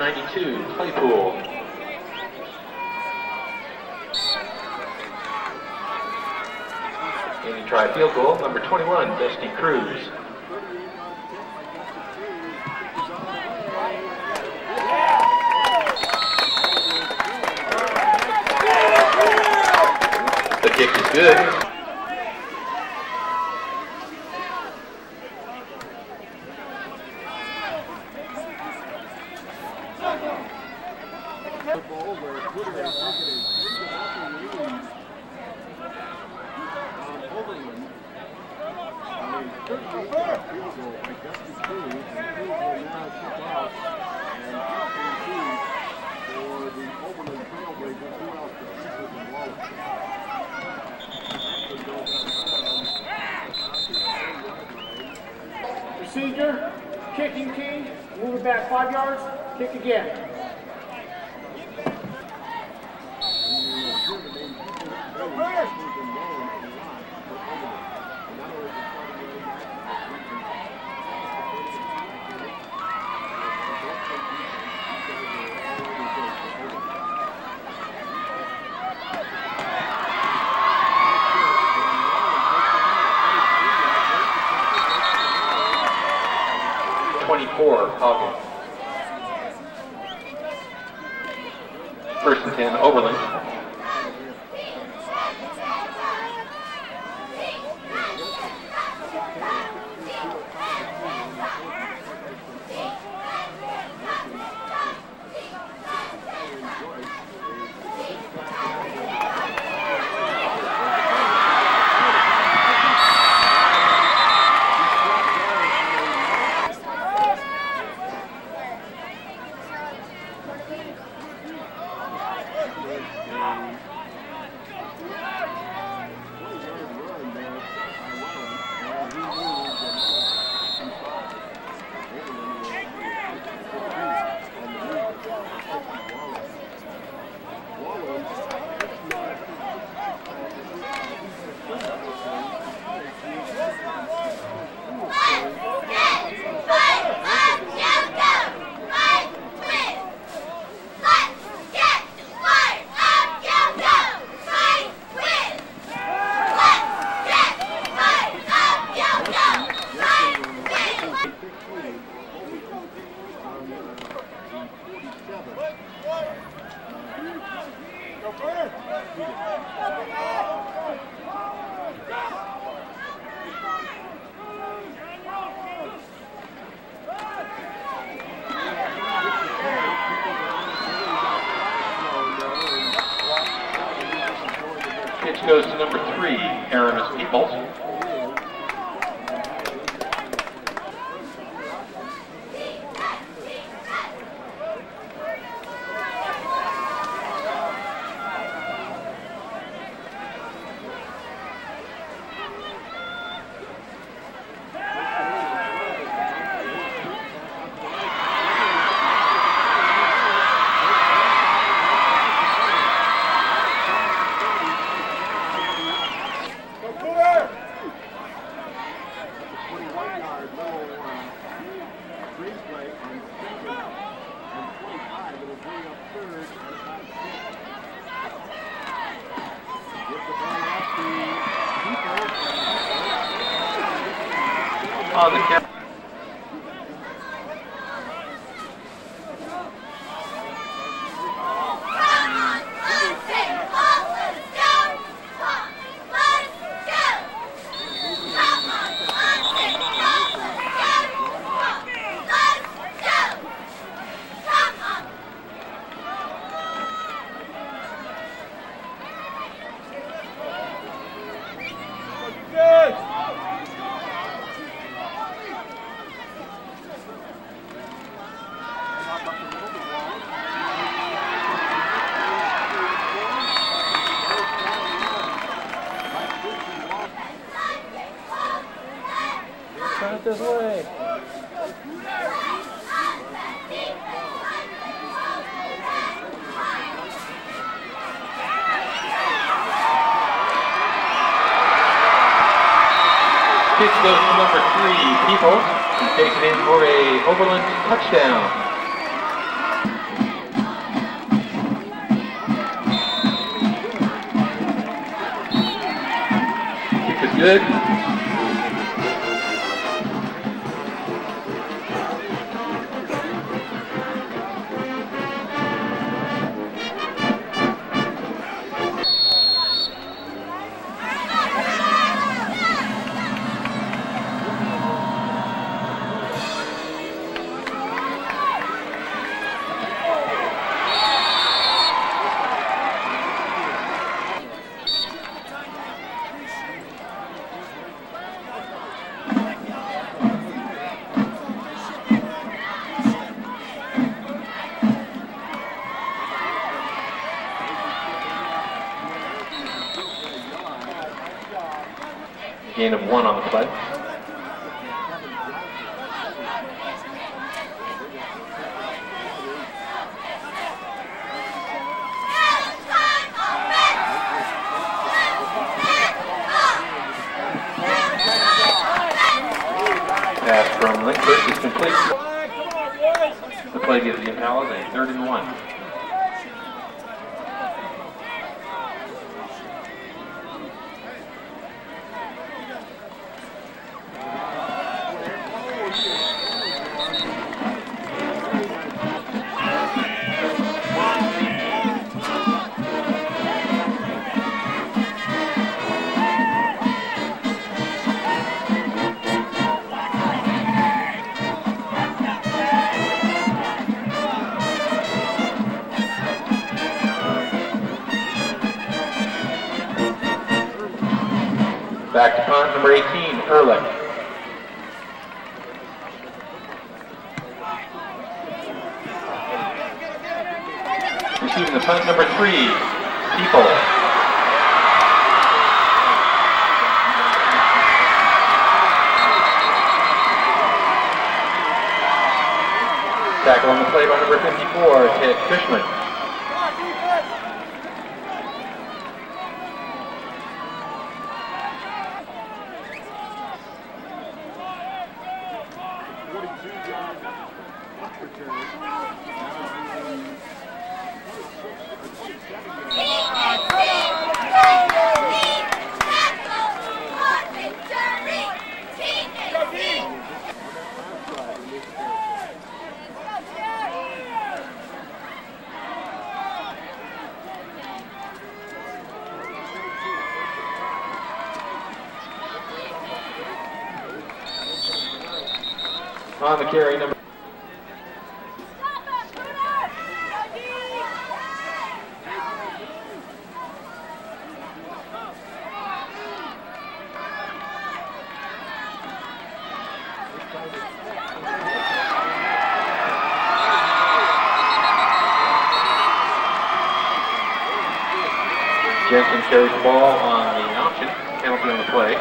92, Claypool. Aiming try field goal, number 21, Dusty Cruz. The kick is good. Procedure, kicking key, move it back 5 yards, kick again. Hawkins. First and 10, Overland. Pitch goes to number 3, Aramis Peoples. On the count. Turn it this way. Pitch goes to number 3, Peoples, who takes it in for a Overland touchdown. Good. Gain of 1 on the play. Pass from Linkford is complete. The play gives the Impala a 3rd and 1. Back to punt, number 18, Ehrlich. Receiving the punt, number 3, People. Tackle on the play by number 54, Ted Fishman. On the carry, number Jensen carries the ball on the option, penalty on the play.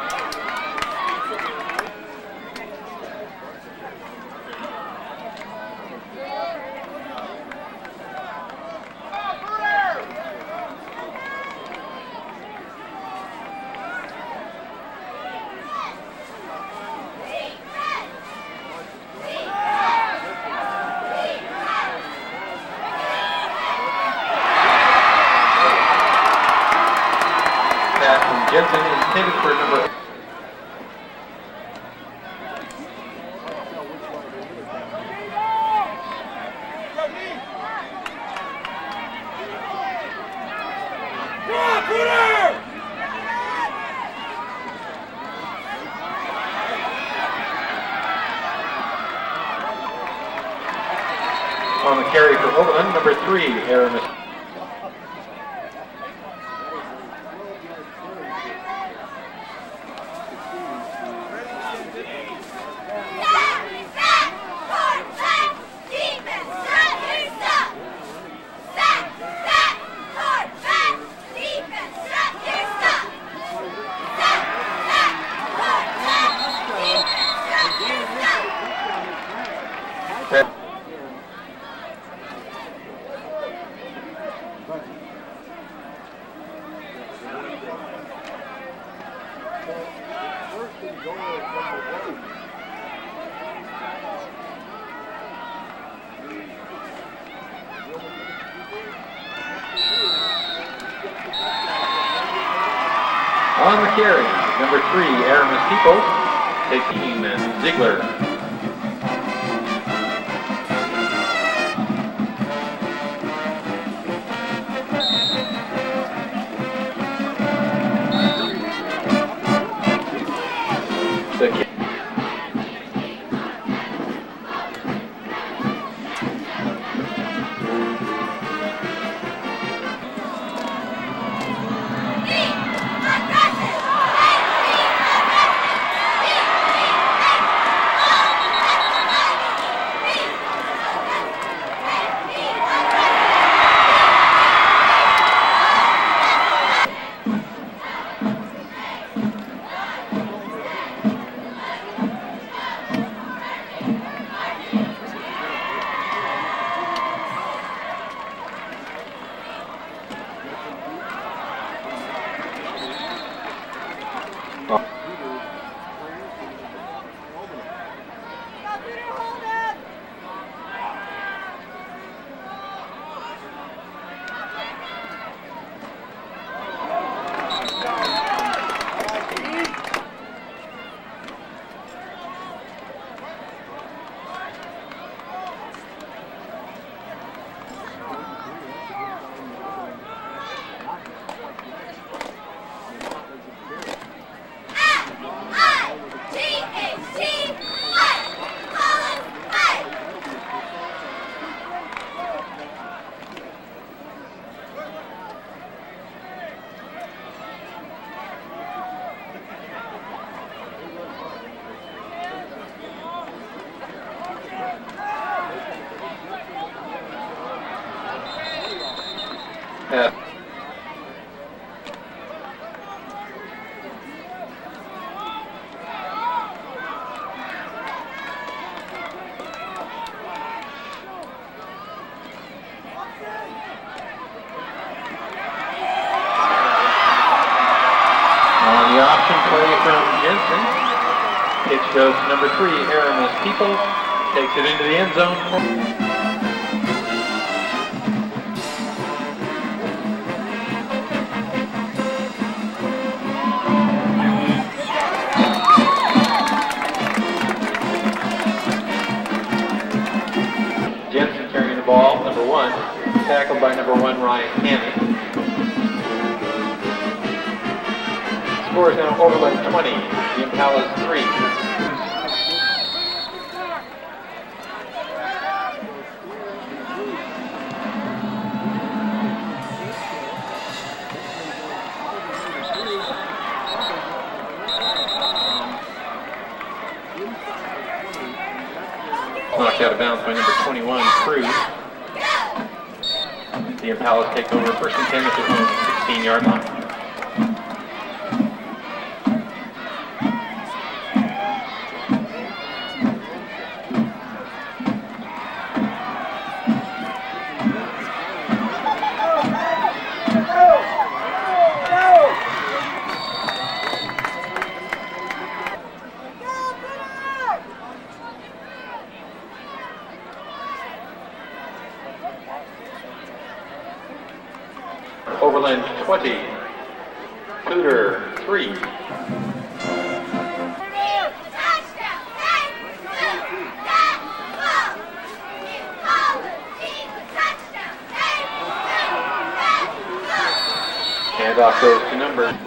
Jensen intended for number on the carry for Overland, number 3, Aaron. On the carry. Number 3, Aramis People, taking Ziegler. The kid. On the option play from Jensen, pitch goes to number 3, Aramis People, takes it into the end zone. Jensen carrying the ball, number 1, tackled by number 1, Ryan Cannon. Score is now Overland 20, the Impalas 3. Knocked out of bounds by number 21, Cruz. The Impalas take over first and 10 at their own 16-yard line. Overland 20, Poudre 3. Handoff goes to number.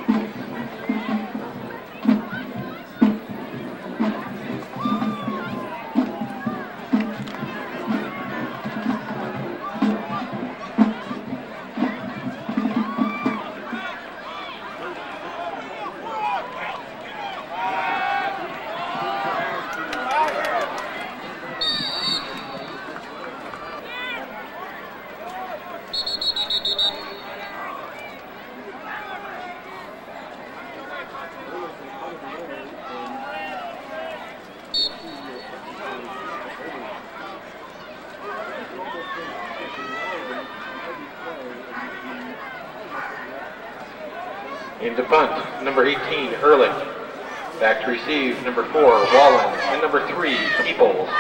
Into punt, number 18, Ehrlich. Back to receive, number 4, Wallen, and number 3, Peoples.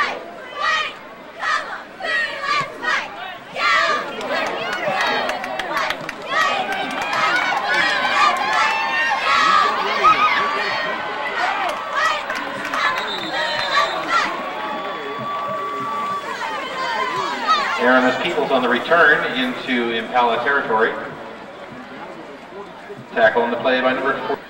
Aramis Peoples on the return into Impala territory. Tackle on the play by number 4.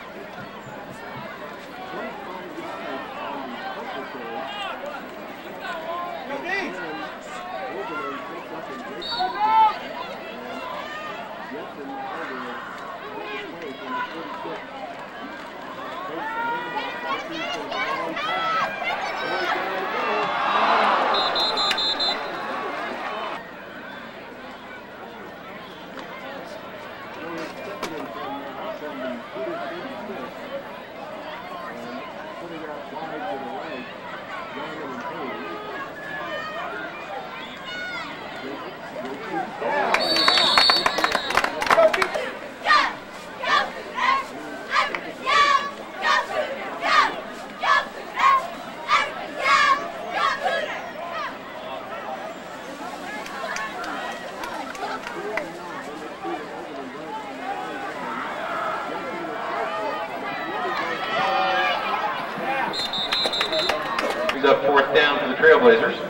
He's up 4th down for the Trailblazers.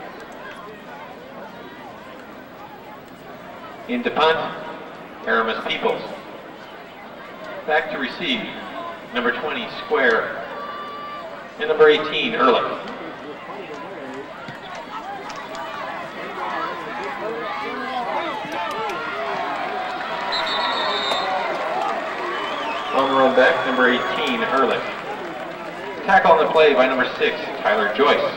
Into punt, Aramis Peoples. Back to receive, number 20, Square, and number 18, Ehrlich. On the run back, number 18, Ehrlich. Tackle on the play by number 6, Tyler Joyce.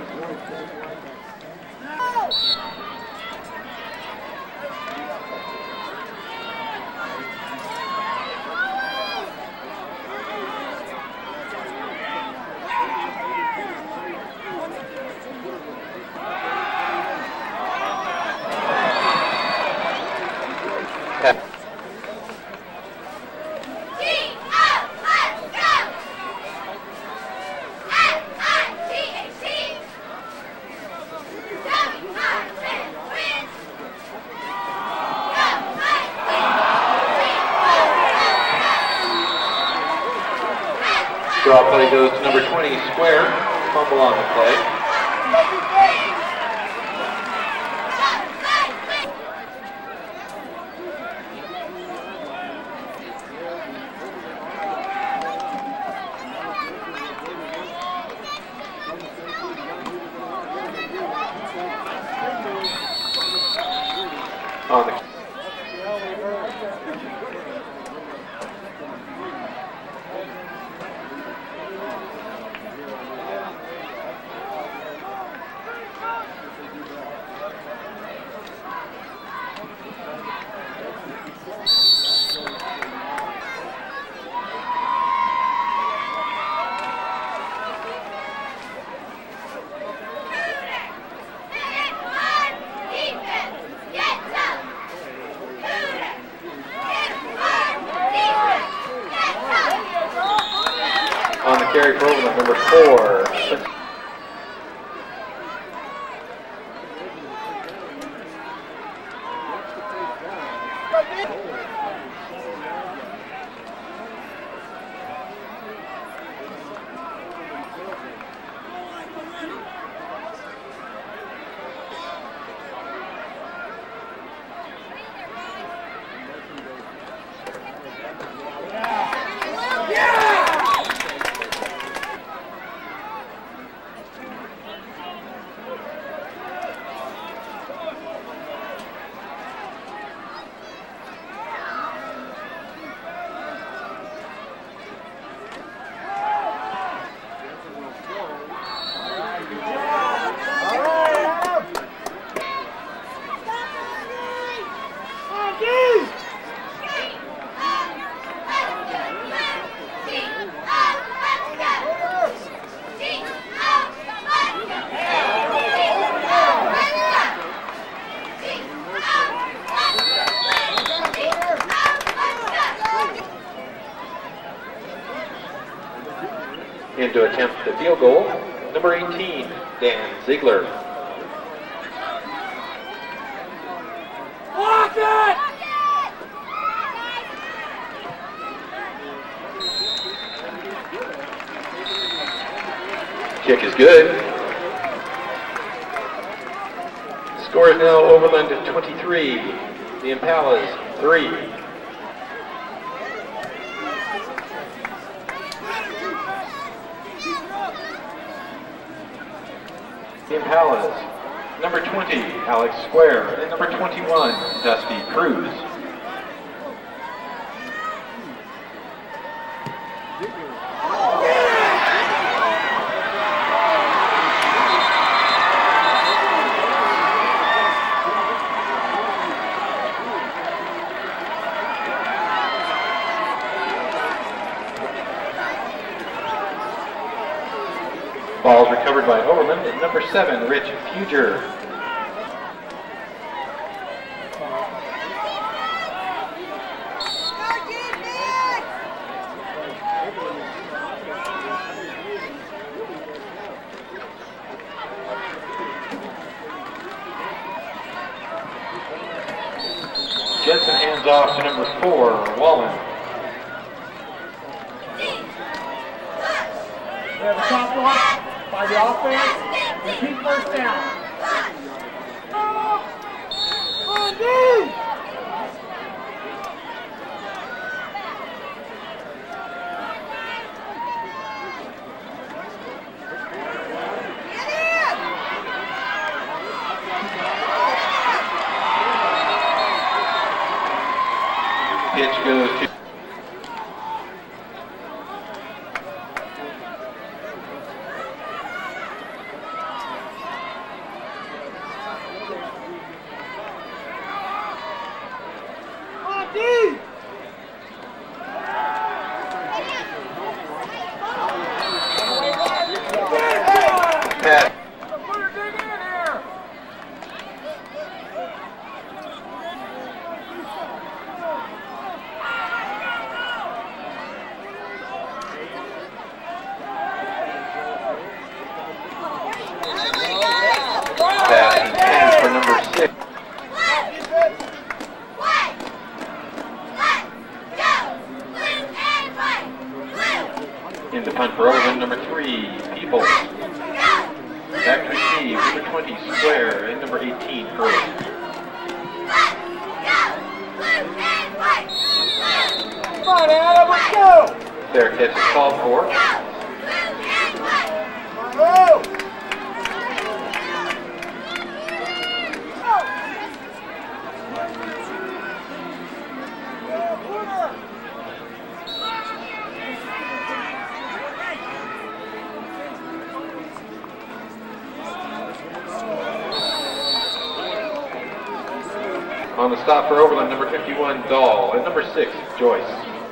Draw play goes to number 20, Square. Fumble on the play. On the carry for Overland, number 4. In to attempt the field goal, number 18, Dan Ziegler. Block it! Kick is good. Score score is now Overland 23, the Impalas 3. The Impalas, number 20, Alex Square, and number 21, Dusty Cruz. Balls recovered by Overland at number 7, Rich Fuger. Jensen hands off to number 4, Wallen. We have a top block by the offense. Repeat first down. Pitch goes to Pat. For number 6. In the punt for Overland, number 3, Peoples. Back to receive, number 20, Square, and number 18, Earl. Come on, Adam, let's go! Fair catch is called for. Go! On the stop for Overland, number 51, Dahl, and number 6, Joyce.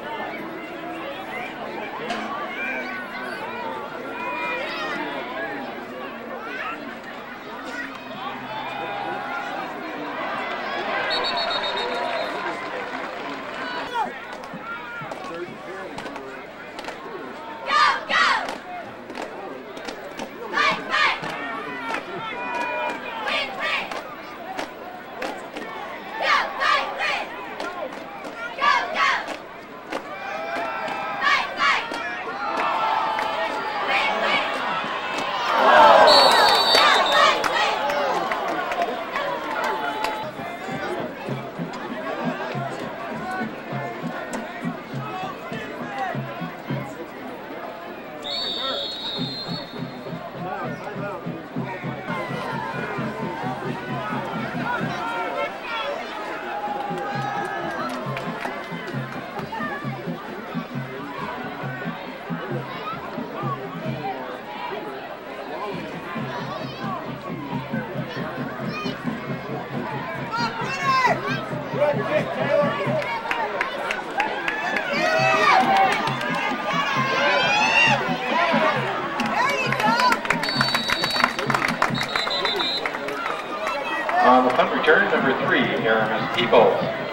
On the punt return, number 3, Aramis Peoples.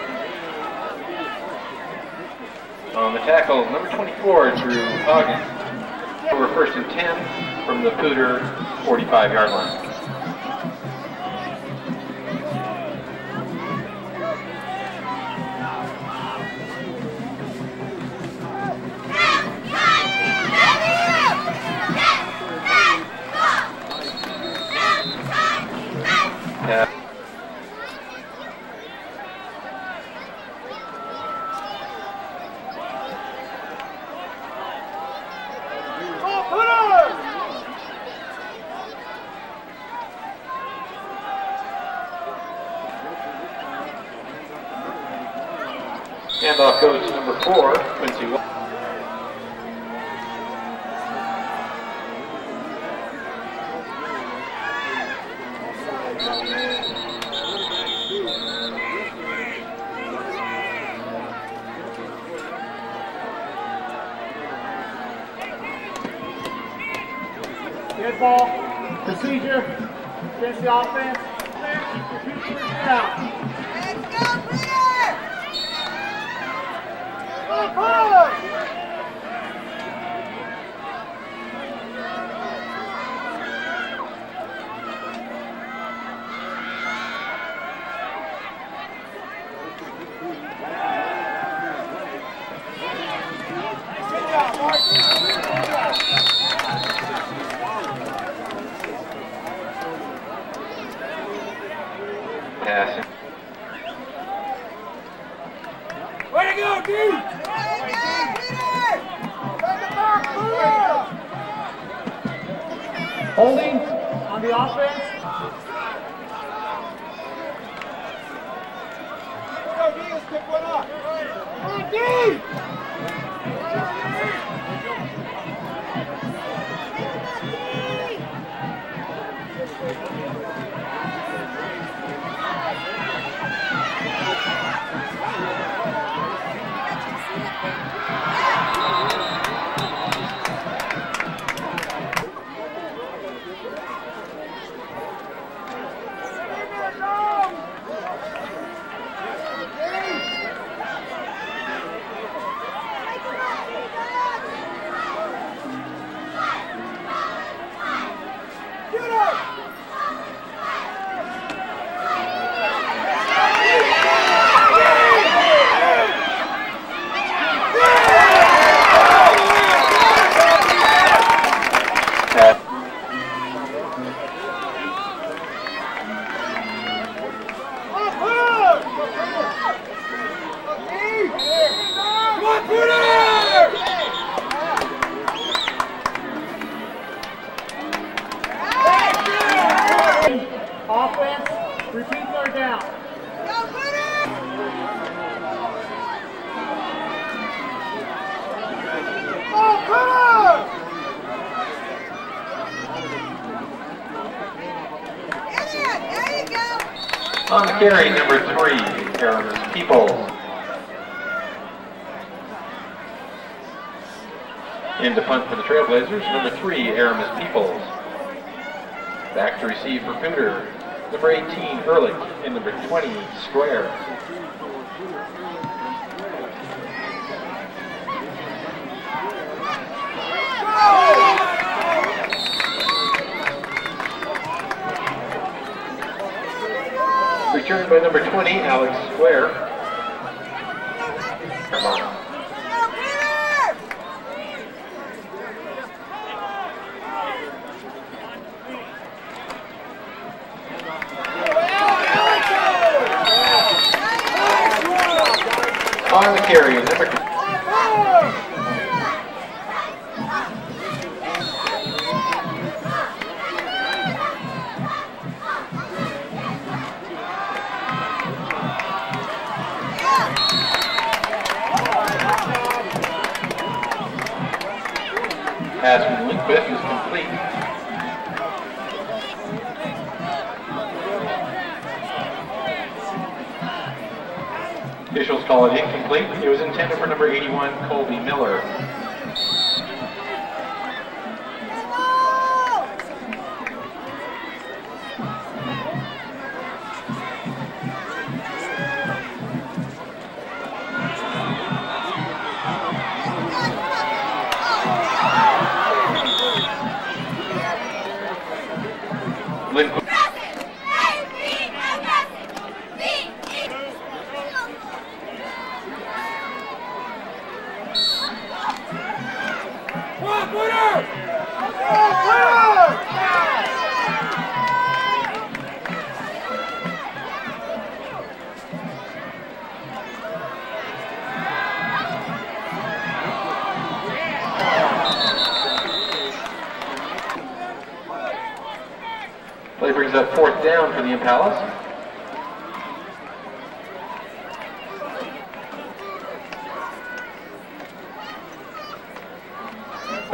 On the tackle, number 24, Drew Hoggins. Over 1st and 10 from the Poudre 45-yard line. Handoff goes to number 4, Quincy. Good ball. Procedure. Finish the offense. Out. Let's go, Peter! Go, Passing. Way to go, D! Holding on the offense. Go, D, let's pick one up. Come on, D! Offense, repeat third down. Go, Peter! Go, Peter! There you go! On the carry, number 3, Aramis Peoples. In to punt for the Trailblazers, number 3, Aramis Peoples. Back to receive for Poudre, number 18, Ehrlich, and number 20, Square. Returned by number 20, Alex Square. Come on. Go, Peter! On the carry, number 2. Pass from Lindquist is complete. Officials call it incomplete. It was intended for number 81, Colby Miller. Lindquist. Play brings up 4th down for the Impalas.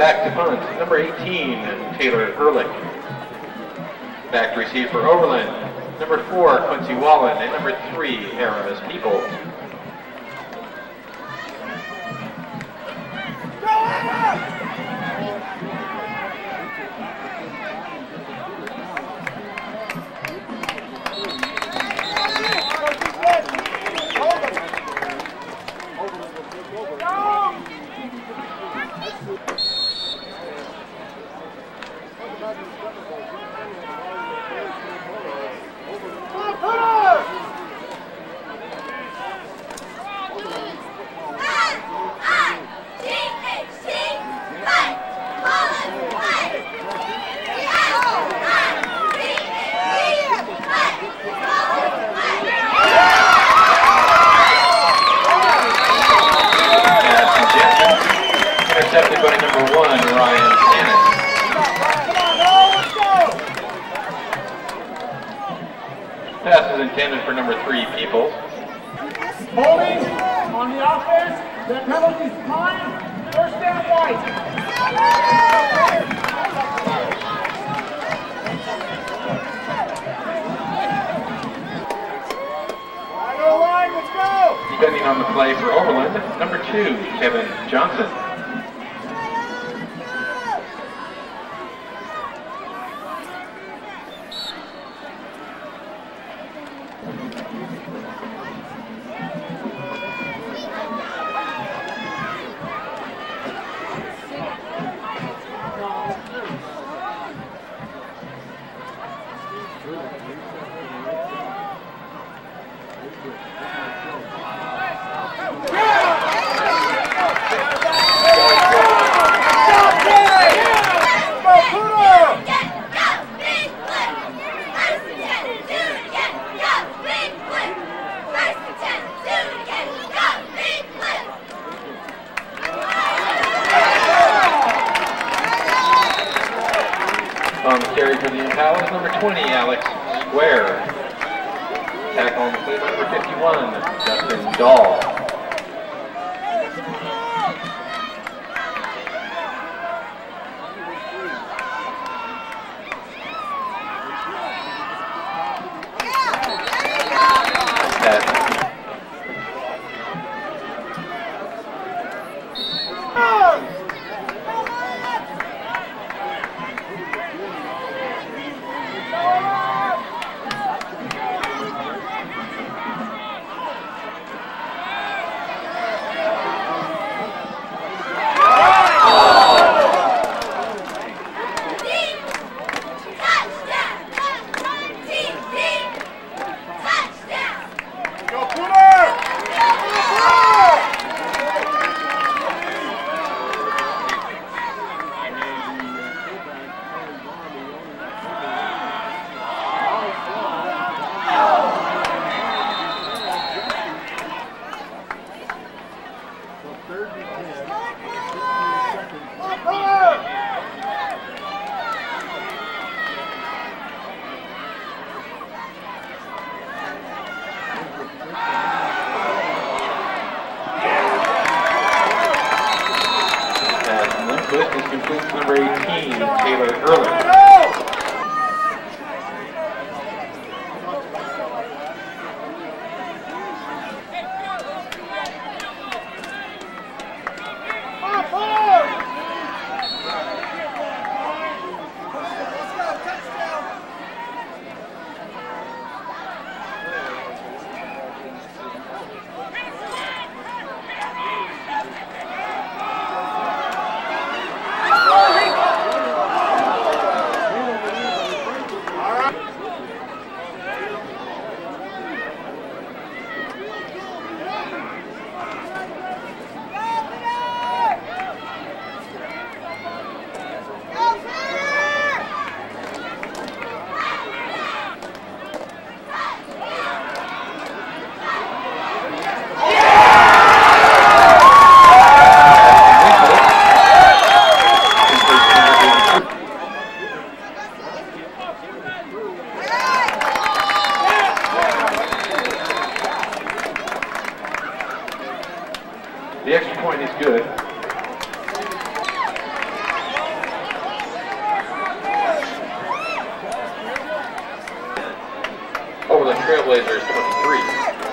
Back to punt, number 18, Taylor Ehrlich. Back to receive for Overland, number 4, Quincy Wallen, and number 3, Harris People. Intercepted by number 1, Ryan Stannis. Pass is intended for number 3, Peoples. Holding on the offense. The penalty's time. First down white. Line, let's go. Defending on the play for Overland, number 2, Kevin Johnson. On the carry for the Impalas, number 20, Alex Square. Tackle on the play, number 51, Justin Dahl. This completes number 18, Taylor Ehrlich. The extra point is good. Trailblazers 23.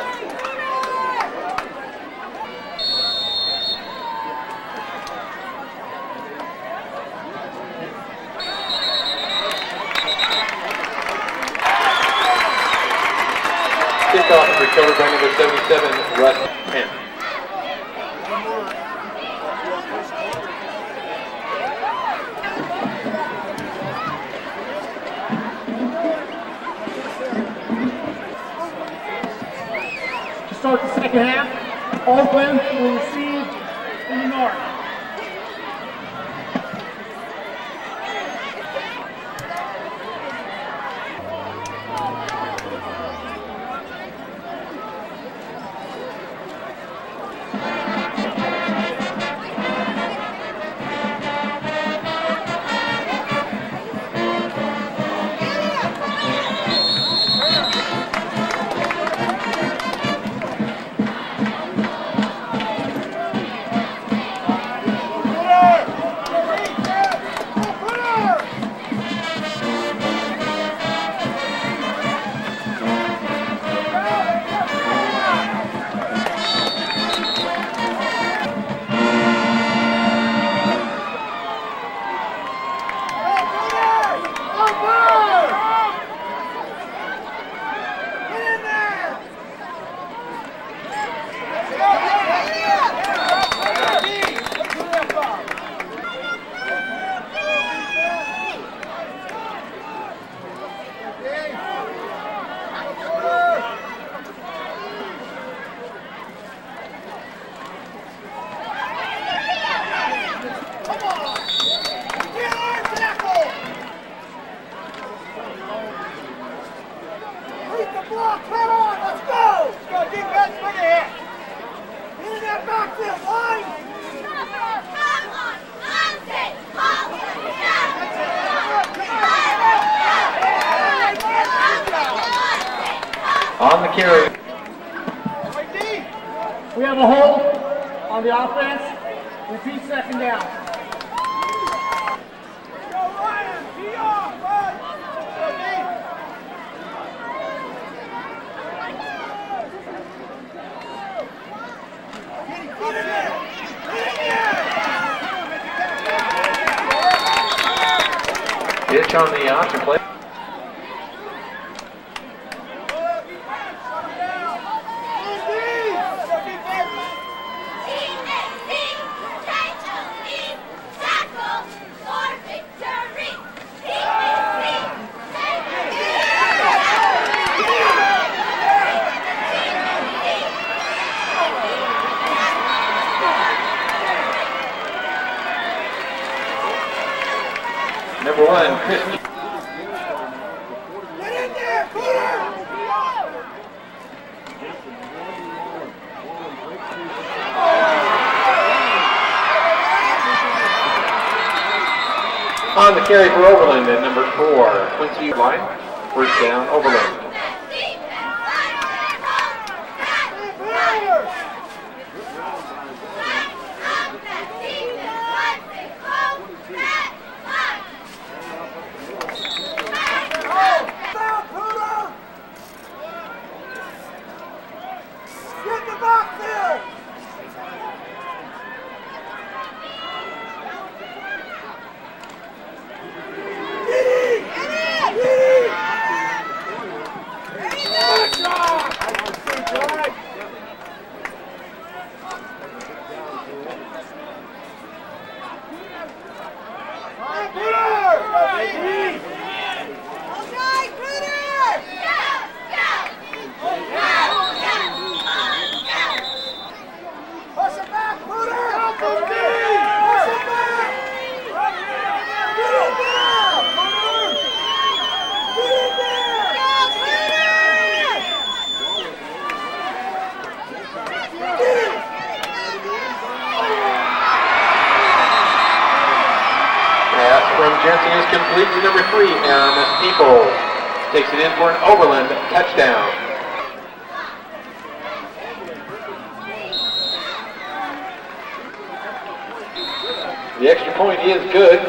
Kickoff is recovered by number 77, Russ Penn. To start the second half, Overland will receive in the north. On the carry. We have a hold on the offense. Repeat second down. Pitch on the option play. Number 1, Chris. Get in there, Poudre! On the carry for Overland at number 4, Quincy line. First down, Overland. Jensen is complete to number 3, Aramis Peoples. Takes it in for an Overland touchdown. The extra point is good.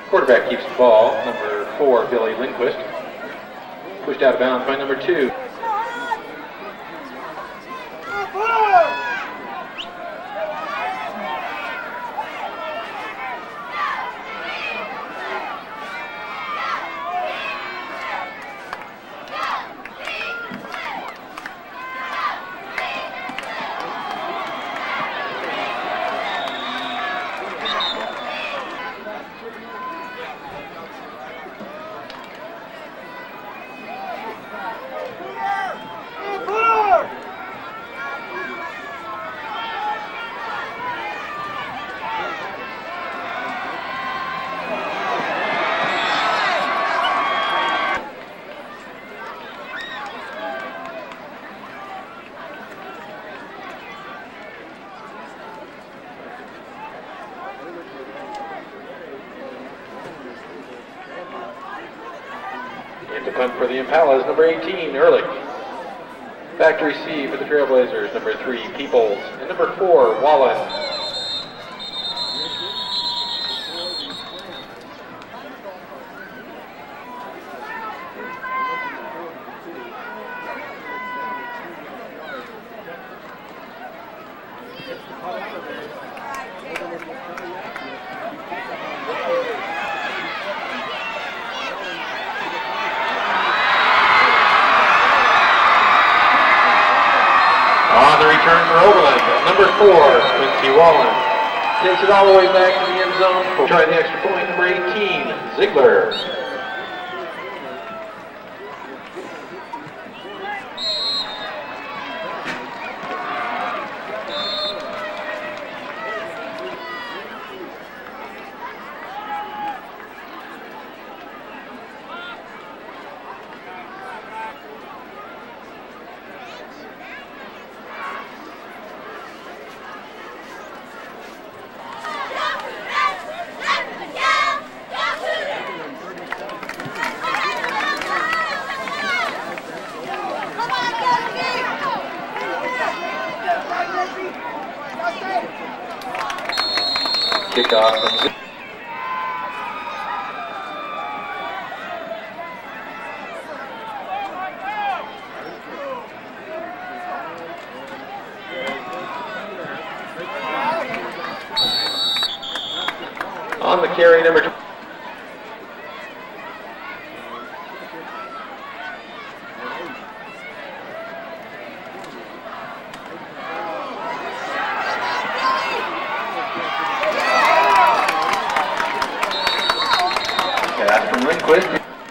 Quarterback keeps the ball. Number 4, Billy Lindquist. Pushed out of bounds by number 2. To punt for the Impalas, number 18, Ehrlich. Back to receive for the Trailblazers, number 3, Peoples, and number 4, Wallen. On the return for Overland, number 4, Quincy Wallen. Takes it all the way back to the end zone. Try the extra point, number 18, Ziegler. Kickoff from Ziegler. On the carry, number 2. Pass from Lindquist.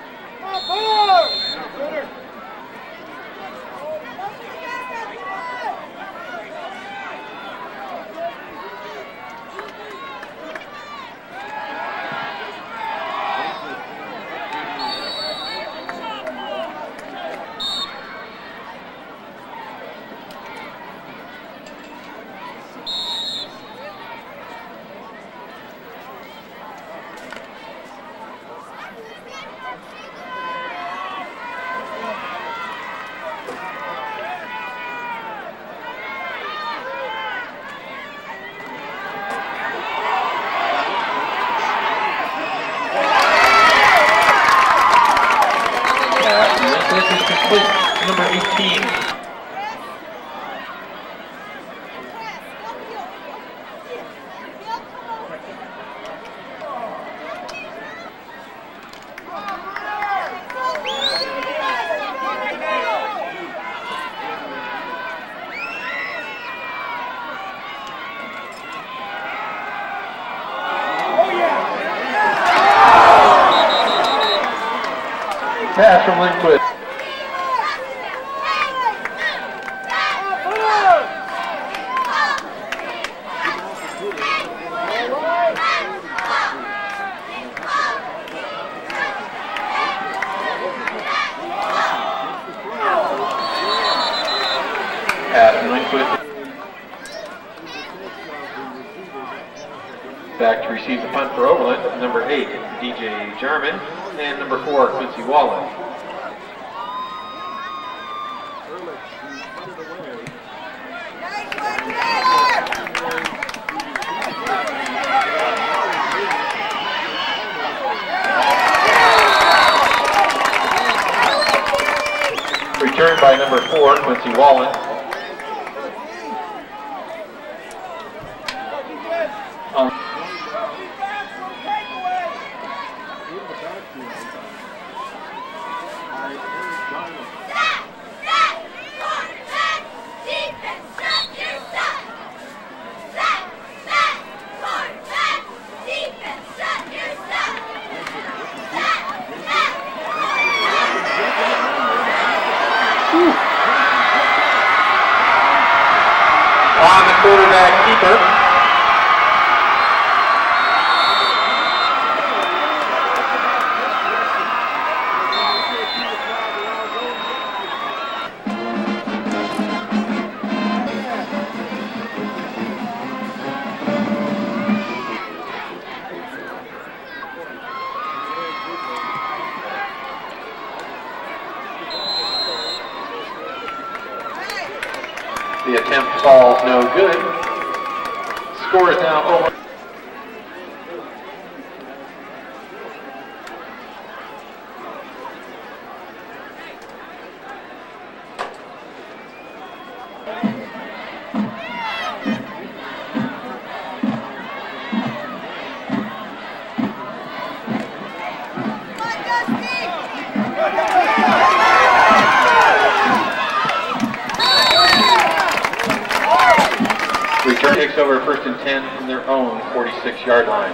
This is complete, number 18. Pass from Lindquist. Pass from Lindquist. Back to receive the punt for Overland, number 8, DJ Jarman, and number 4, Quincy Wallen. return by number 4, Quincy Wallen. On the quarterback keeper. The attempt falls no good. Score is now over. Return takes over 1st and 10 from their own 46-yard line.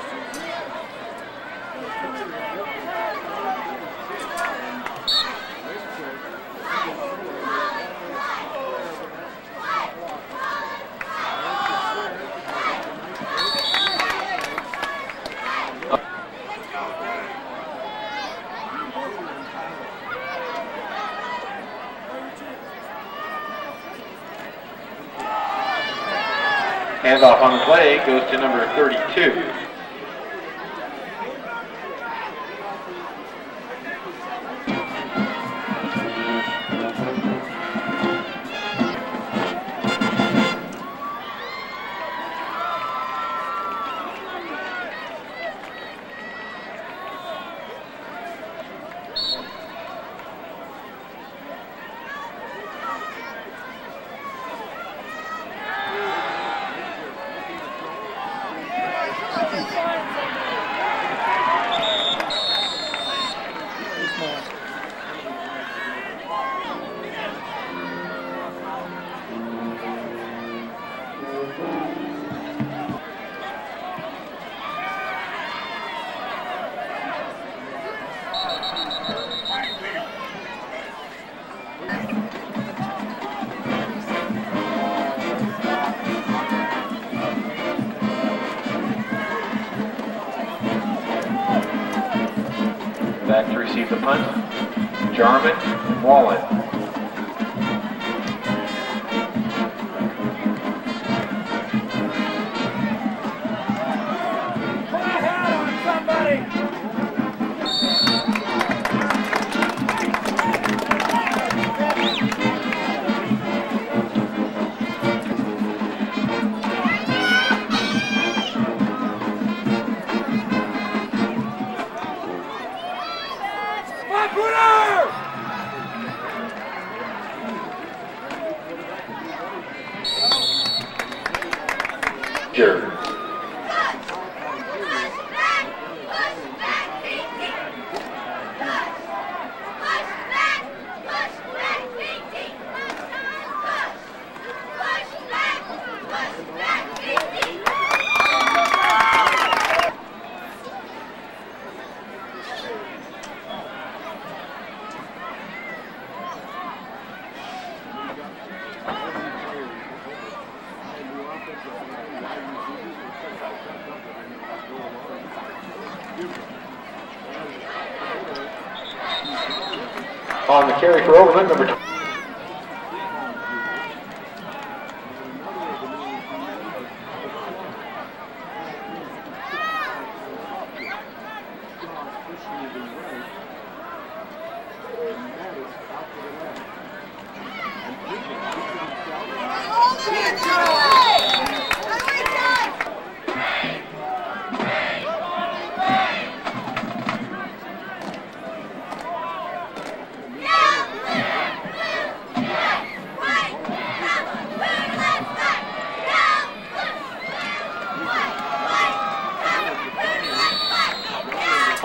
Handoff on the play goes to number 32. Back to receive the punt, Jarman and Wallen. Put a hat on somebody! Sure. On the carry for Overland, number 2.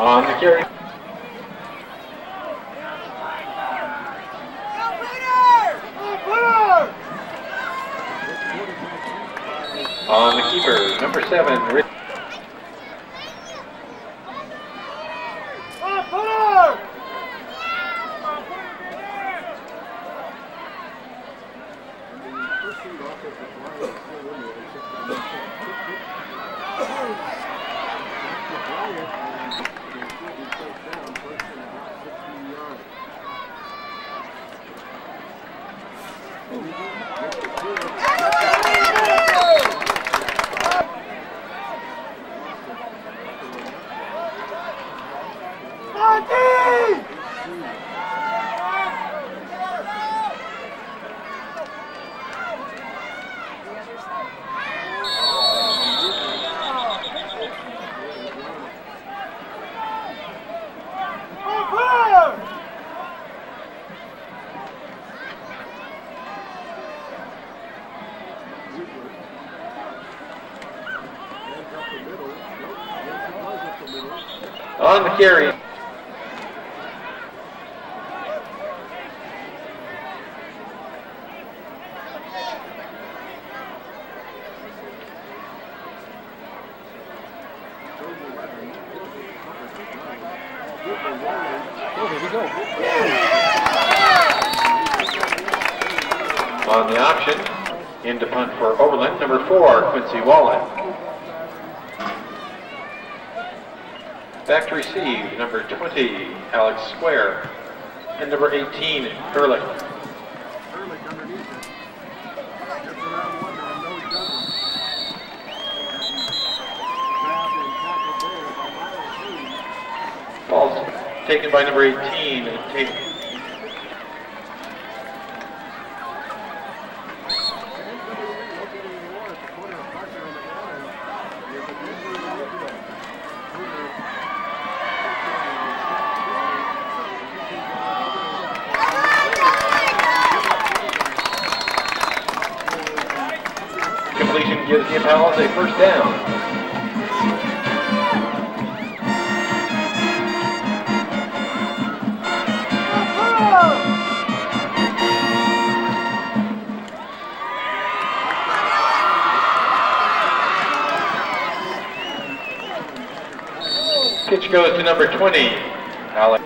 On the carry. On the keeper, number 7, Rich. On the carry. On the option, in to punt for Overland, number 4, Quincy Wallen. Back to receive, number 20, Alex Square, and number 18, Ehrlich. Ball's taken by number 18, Tate. Completion gives the Impala's a first down. Pitch goes to number 20, Alex.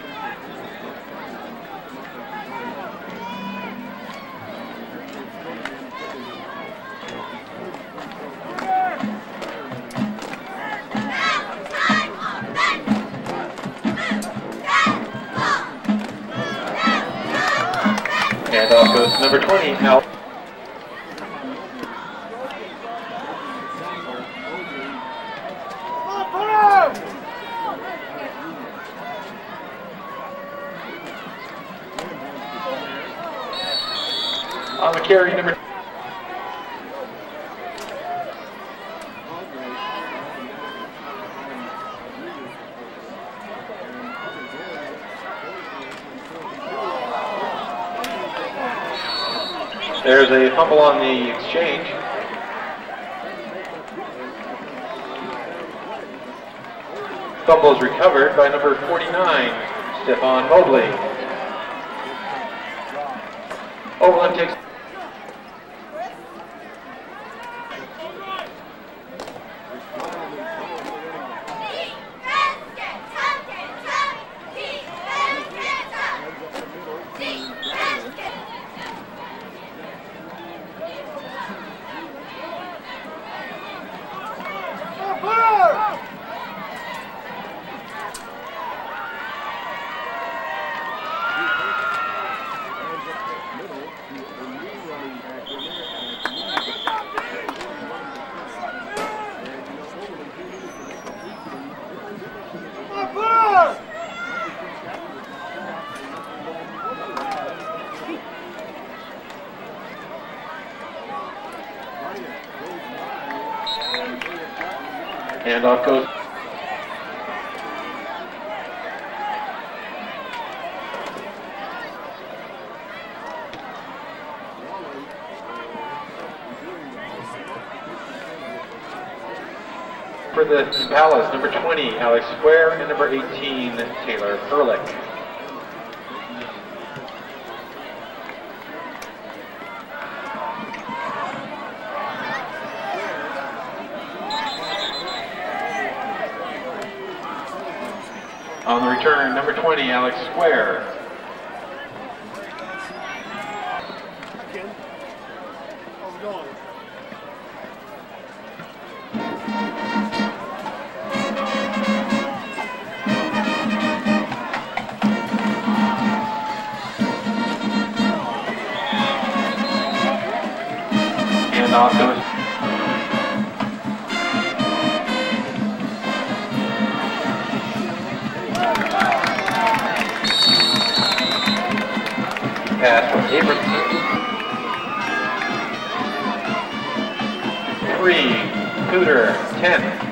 And off goes to number 20, Alex. On the carry, number. There's a fumble on the exchange. Fumble is recovered by number 49, Stefan Mobley. Overland takes. And off goes. For the Impalas, number 20, Alex Square, and number 18, Taylor Ehrlich. On the return, number 20, Alex Square. Ken, how's it going? And off goes. Pass from Abramson. 3, Poudre, 10.